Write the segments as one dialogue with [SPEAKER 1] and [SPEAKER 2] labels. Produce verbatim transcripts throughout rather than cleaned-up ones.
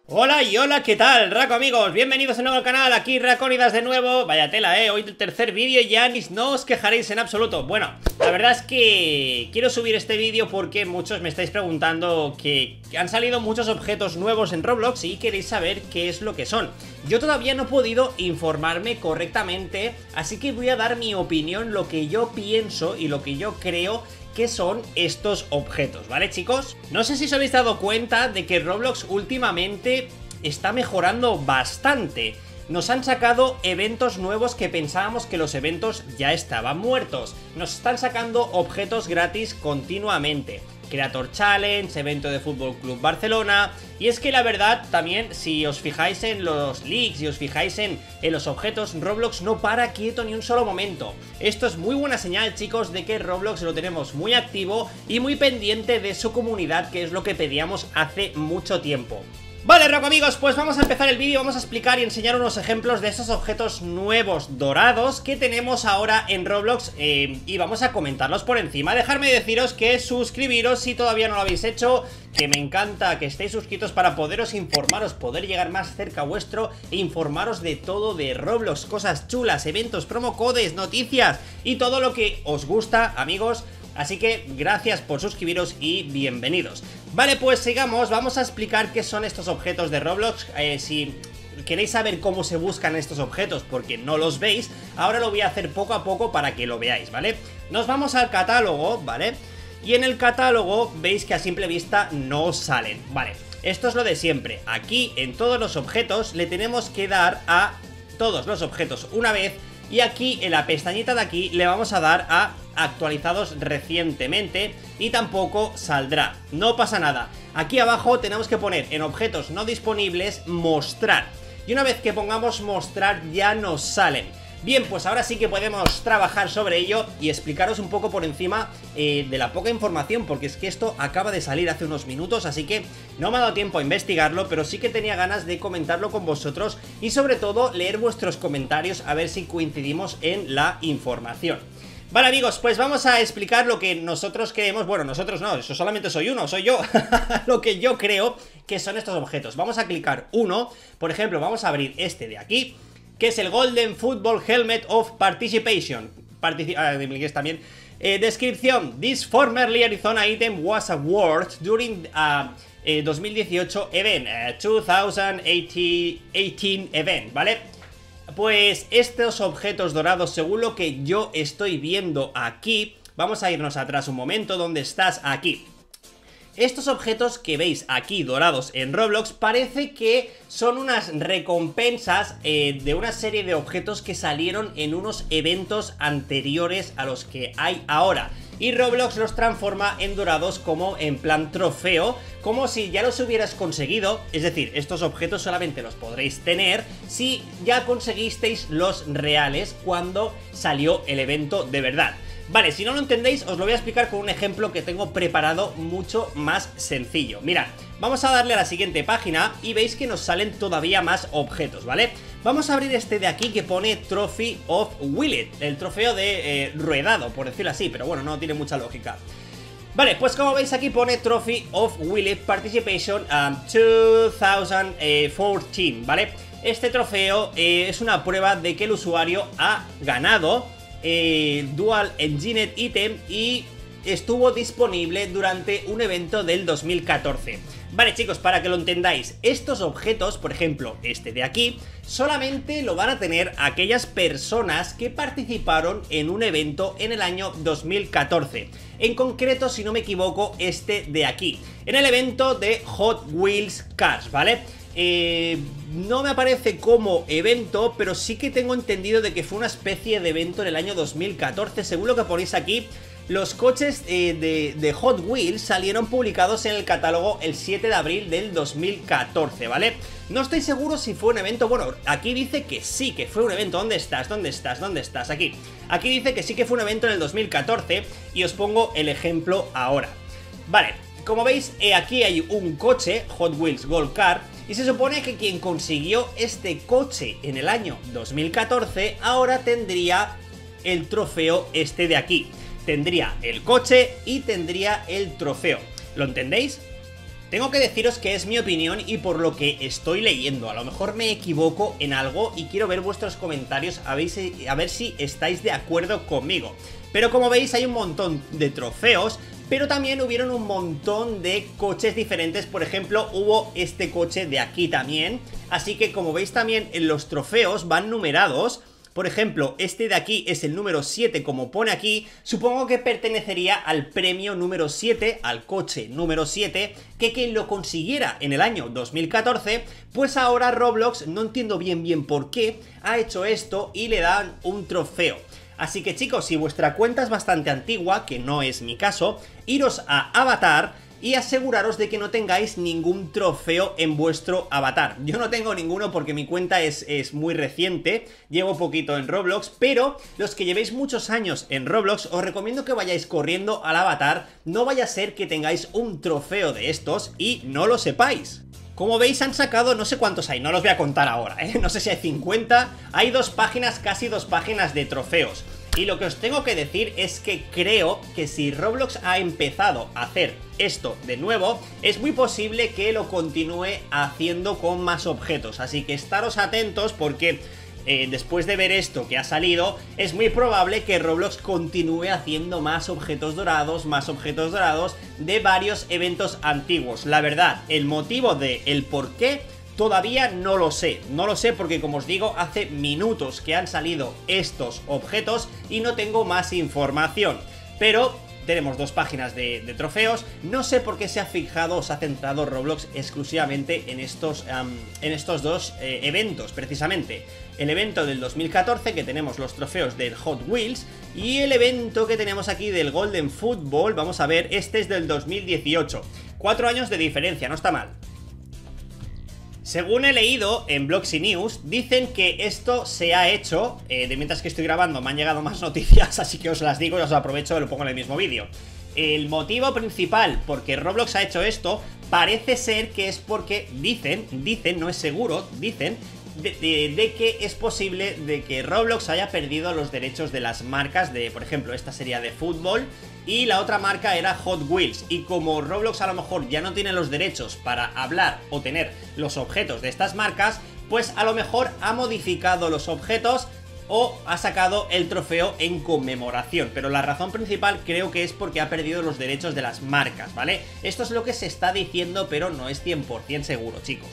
[SPEAKER 1] Hola y hola, ¿qué tal? Raco amigos, bienvenidos de nuevo al canal, aquí Racónidas de nuevo. Vaya tela, eh, hoy el tercer vídeo ya ni no os quejaréis en absoluto. Bueno, la verdad es que quiero subir este vídeo porque muchos me estáis preguntando que han salido muchos objetos nuevos en Roblox y queréis saber qué es lo que son. Yo todavía no he podido informarme correctamente, así que voy a dar mi opinión, lo que yo pienso y lo que yo creo que son estos objetos, ¿vale, chicos? No sé si os habéis dado cuenta de que Roblox últimamente está mejorando bastante. Nos han sacado eventos nuevos que pensábamos que los eventos ya estaban muertos. Nos están sacando objetos gratis continuamente. Creator Challenge, evento de Fútbol Club Barcelona. Y es que la verdad también, si os fijáis en los leaks y os fijáis en, en los objetos, Roblox no para quieto ni un solo momento. Esto es muy buena señal, chicos, de que Roblox lo tenemos muy activo y muy pendiente de su comunidad, que es lo que pedíamos hace mucho tiempo. Vale, Roco amigos, pues vamos a empezar el vídeo, vamos a explicar y enseñar unos ejemplos de esos objetos nuevos dorados que tenemos ahora en Roblox eh, y vamos a comentarlos por encima. Dejadme deciros que suscribiros si todavía no lo habéis hecho, que me encanta que estéis suscritos para poderos informaros, poder llegar más cerca vuestro e informaros de todo de Roblox, cosas chulas, eventos, promocodes, noticias y todo lo que os gusta, amigos. Así que gracias por suscribiros y bienvenidos. Vale, pues sigamos, vamos a explicar qué son estos objetos de Roblox. eh, Si queréis saber cómo se buscan estos objetos porque no los veis, ahora lo voy a hacer poco a poco para que lo veáis, ¿vale? Nos vamos al catálogo, ¿vale? Y en el catálogo veis que a simple vista no salen, ¿vale? Esto es lo de siempre, aquí en todos los objetos le tenemos que dar a todos los objetos una vez. Y aquí en la pestañita de aquí le vamos a dar a actualizados recientemente y tampoco saldrá, no pasa nada. Aquí abajo tenemos que poner en objetos no disponibles mostrar y una vez que pongamos mostrar ya nos salen. Bien, pues ahora sí que podemos trabajar sobre ello y explicaros un poco por encima eh, de la poca información, porque es que esto acaba de salir hace unos minutos, así que no me ha dado tiempo a investigarlo, pero sí que tenía ganas de comentarlo con vosotros y sobre todo leer vuestros comentarios a ver si coincidimos en la información. Vale amigos, pues vamos a explicar lo que nosotros creemos, bueno, nosotros no, eso solamente soy uno, soy yo, lo que yo creo que son estos objetos. Vamos a clicar uno, por ejemplo, vamos a abrir este de aquí, que es el Golden Football Helmet of Participation. Partici ah, en inglés también. Eh, descripción: This formerly Arizona item was awarded during uh, eh, dos mil dieciocho event, uh, dos mil dieciocho event, ¿vale? Pues estos objetos dorados, según lo que yo estoy viendo aquí, vamos a irnos atrás un momento, ¿dónde estás? Aquí. Estos objetos que veis aquí dorados en Roblox parece que son unas recompensas eh, de una serie de objetos que salieron en unos eventos anteriores a los que hay ahora. Y Roblox los transforma en dorados como en plan trofeo, como si ya los hubieras conseguido. Es decir, estos objetos solamente los podréis tener si ya conseguisteis los reales cuando salió el evento de verdad. Vale, si no lo entendéis, os lo voy a explicar con un ejemplo que tengo preparado mucho más sencillo. Mirad, vamos a darle a la siguiente página y veis que nos salen todavía más objetos, ¿vale? Vamos a abrir este de aquí que pone Trophy of Wheeled, el trofeo de eh, ruedado, por decirlo así, pero bueno, no tiene mucha lógica. Vale, pues como veis aquí pone Trophy of Wheeled Participation um, dos mil catorce, ¿vale? Este trofeo eh, es una prueba de que el usuario ha ganado Eh, Dual Engined Item y estuvo disponible durante un evento del dos mil catorce. Vale chicos, para que lo entendáis, estos objetos, por ejemplo este de aquí, solamente lo van a tener aquellas personas que participaron en un evento en el año dos mil catorce. En concreto, si no me equivoco, este de aquí, en el evento de Hot Wheels Cars, ¿vale? Eh, no me aparece como evento, pero sí que tengo entendido de que fue una especie de evento en el año dos mil catorce. Según lo que ponéis aquí, los coches eh, de, de Hot Wheels salieron publicados en el catálogo el siete de abril del dos mil catorce, ¿vale? No estoy seguro si fue un evento, bueno, aquí dice que sí, que fue un evento. ¿Dónde estás? ¿Dónde estás? ¿Dónde estás? Aquí. Aquí dice que sí que fue un evento en el dos mil catorce y os pongo el ejemplo ahora. Vale, como veis, eh, aquí hay un coche, Hot Wheels Gold Car, y se supone que quien consiguió este coche en el año dos mil catorce ahora tendría el trofeo este de aquí. Tendría el coche y tendría el trofeo. ¿Lo entendéis? Tengo que deciros que es mi opinión y por lo que estoy leyendo. A lo mejor me equivoco en algo y quiero ver vuestros comentarios a ver si, a ver si estáis de acuerdo conmigo. Pero como veis hay un montón de trofeos, pero también hubieron un montón de coches diferentes. Por ejemplo, hubo este coche de aquí también. Así que como veis también en los trofeos van numerados. Por ejemplo, este de aquí es el número siete, como pone aquí. Supongo que pertenecería al premio número siete, al coche número siete, que quien lo consiguiera en el año dos mil catorce, pues ahora Roblox, no entiendo bien bien por qué, ha hecho esto y le dan un trofeo. Así que chicos, si vuestra cuenta es bastante antigua, que no es mi caso, iros a Avatar y aseguraros de que no tengáis ningún trofeo en vuestro avatar. Yo no tengo ninguno porque mi cuenta es, es muy reciente, llevo poquito en Roblox, pero los que llevéis muchos años en Roblox os recomiendo que vayáis corriendo al avatar, no vaya a ser que tengáis un trofeo de estos y no lo sepáis. Como veis han sacado, no sé cuántos hay, no los voy a contar ahora, ¿eh? No sé si hay cincuenta, hay dos páginas, casi dos páginas de trofeos. Y lo que os tengo que decir es que creo que si Roblox ha empezado a hacer esto de nuevo, es muy posible que lo continúe haciendo con más objetos. Así que estaros atentos porque eh, después de ver esto que ha salido, es muy probable que Roblox continúe haciendo más objetos dorados, más objetos dorados de varios eventos antiguos. La verdad, el motivo de el por qué todavía no lo sé, no lo sé porque como os digo, hace minutos que han salido estos objetos y no tengo más información. Pero tenemos dos páginas de, de trofeos, no sé por qué se ha fijado o se ha centrado Roblox exclusivamente en estos, um, en estos dos eh, eventos, precisamente. El evento del dos mil catorce, que tenemos los trofeos del Hot Wheels, y el evento que tenemos aquí del Golden Football, vamos a ver, este es del dos mil dieciocho. Cuatro años de diferencia, no está mal. Según he leído en Blogs y News, dicen que esto se ha hecho, eh, de mientras que estoy grabando me han llegado más noticias, así que os las digo y os aprovecho y lo pongo en el mismo vídeo. El motivo principal por qué Roblox ha hecho esto parece ser que es porque dicen, dicen, no es seguro, dicen de, de, de que es posible de que Roblox haya perdido los derechos de las marcas de, por ejemplo, esta sería de fútbol y la otra marca era Hot Wheels, y como Roblox a lo mejor ya no tiene los derechos para hablar o tener los objetos de estas marcas, pues a lo mejor ha modificado los objetos o ha sacado el trofeo en conmemoración. Pero la razón principal creo que es porque ha perdido los derechos de las marcas, ¿vale? Esto es lo que se está diciendo, pero no es cien por cien seguro, chicos.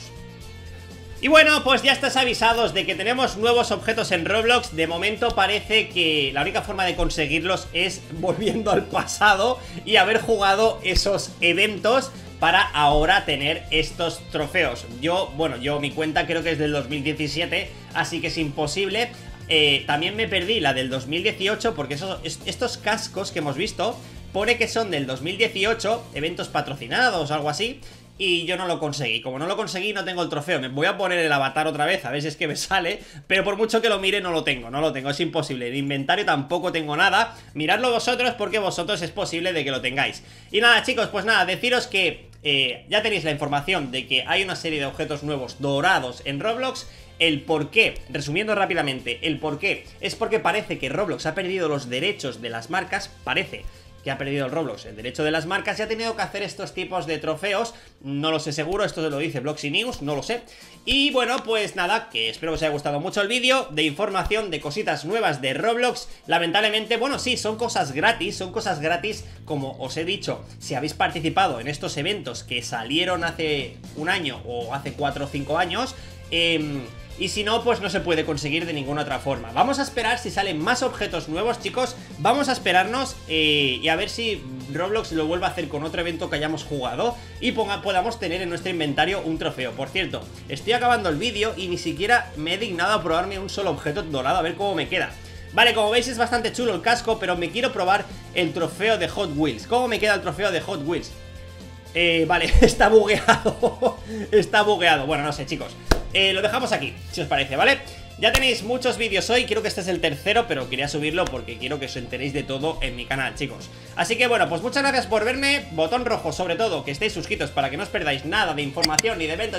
[SPEAKER 1] Y bueno, pues ya estás avisados de que tenemos nuevos objetos en Roblox. De momento parece que la única forma de conseguirlos es volviendo al pasado y haber jugado esos eventos para ahora tener estos trofeos. Yo, bueno, yo mi cuenta creo que es del dos mil diecisiete, así que es imposible. Eh, también me perdí la del dos mil dieciocho porque esos, estos cascos que hemos visto pone que son del dos mil dieciocho, eventos patrocinados o algo así, y yo no lo conseguí. Como no lo conseguí, no tengo el trofeo. Me voy a poner el avatar otra vez, a ver si es que me sale, pero por mucho que lo mire no lo tengo, no lo tengo, es imposible. En inventario tampoco tengo nada. Miradlo vosotros porque vosotros es posible de que lo tengáis. Y nada, chicos, pues nada, deciros que eh, ya tenéis la información de que hay una serie de objetos nuevos dorados en Roblox. El por qué, resumiendo rápidamente, el por qué es porque parece que Roblox ha perdido los derechos de las marcas, parece que ha perdido el Roblox el derecho de las marcas y ha tenido que hacer estos tipos de trofeos. No lo sé seguro, esto se lo dice Blogs y News, no lo sé. Y bueno, pues nada, que espero que os haya gustado mucho el vídeo de información de cositas nuevas de Roblox. Lamentablemente, bueno, sí, son cosas gratis, son cosas gratis, como os he dicho, si habéis participado en estos eventos que salieron hace un año o hace cuatro o cinco años, eh... y si no, pues no se puede conseguir de ninguna otra forma. Vamos a esperar si salen más objetos nuevos, chicos. Vamos a esperarnos eh, y a ver si Roblox lo vuelve a hacer con otro evento que hayamos jugado y ponga, podamos tener en nuestro inventario un trofeo. Por cierto, estoy acabando el vídeo y ni siquiera me he dignado a probarme un solo objeto dorado, a ver cómo me queda. Vale, como veis es bastante chulo el casco, pero me quiero probar el trofeo de Hot Wheels. ¿Cómo me queda el trofeo de Hot Wheels? Eh, vale, está bugueado. Está bugueado, bueno, no sé, chicos. Eh, lo dejamos aquí, si os parece, ¿vale? Ya tenéis muchos vídeos hoy, creo que este es el tercero, pero quería subirlo porque quiero que os enteréis de todo en mi canal, chicos. Así que bueno, pues muchas gracias por verme, botón rojo sobre todo, que estéis suscritos para que no os perdáis nada de información ni de eventos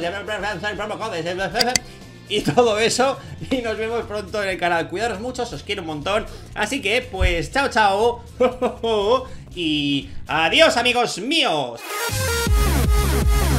[SPEAKER 1] y todo eso, y nos vemos pronto en el canal. Cuidaros mucho, os quiero un montón, así que pues chao chao y adiós amigos míos.